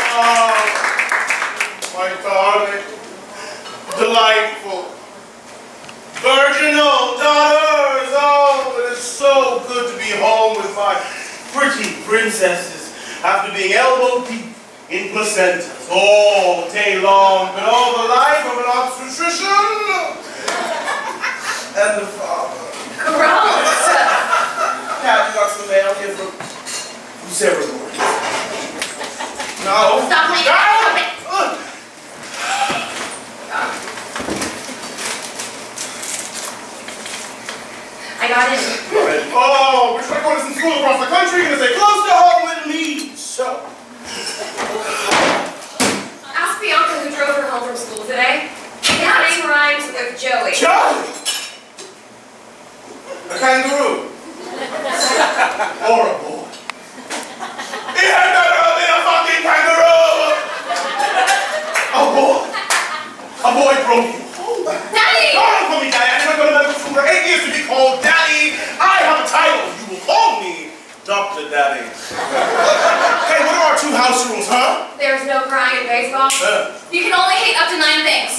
My darling, delightful, virginal daughters. Oh, it is so good to be home with my pretty princesses after being elbow deep in placentas all day long, but all the life of an obstetrician and the father. Gross! Now, you got some mail here from Sarah. No. Stop me! No. Stop it! I got it. Oh, we're trying to go to some school across the country and say close to home with me. So. Ask Bianca who drove her home from school today. That name rhymes with Joey. Joey? A kangaroo. Or a boy. He had never been a fucking kangaroo. A boy. A boy broke you. Daddy! Don't call me Daddy. I didn't go to medical school for 8 years to be called Daddy. I have a title. You will call me Dr. Daddy. Hey, what are our 2 house rules, huh? There's no crying in baseball. You can only hate up to 9 things.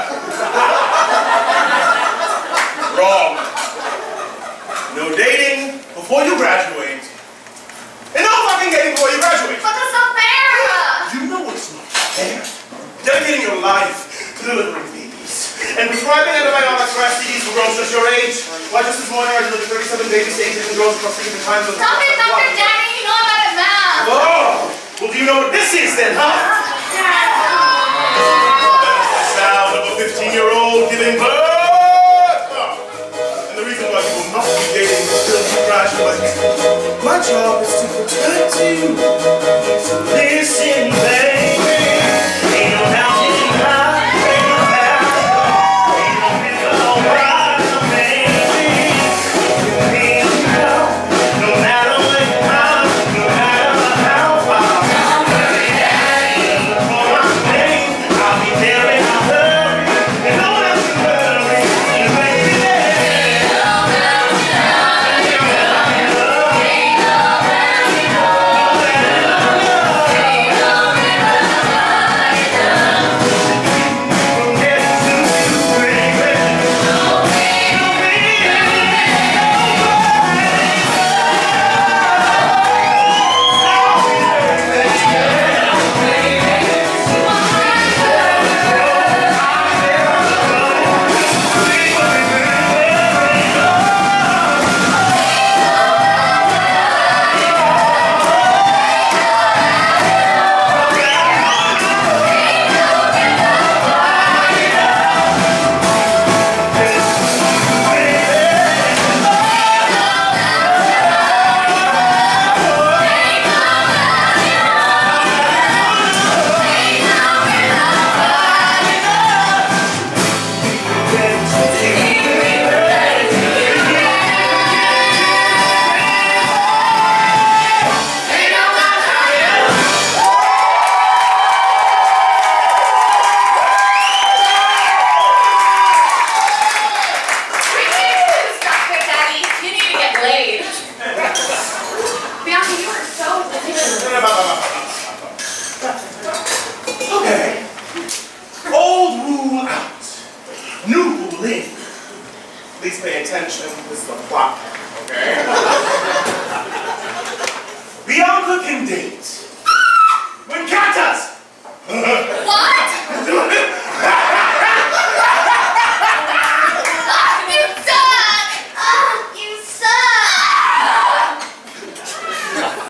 Wrong. No dating before you graduate. And no fucking dating before you graduate. But that's not fair! You know what's not fair? Dedicating your life to delivering babies and prescribing antibiotics for STDs for girls just your age. Why just this morning I delivered 37 baby stages and girls across 3 different times of the Stop it, Dr. Daddy! You know I'm bad at math! Oh! Well, do you know what this is then, huh? That's the sound of a 15-year-old giving birth! And the reason why you will not be dating until you graduate. My job is to protect you.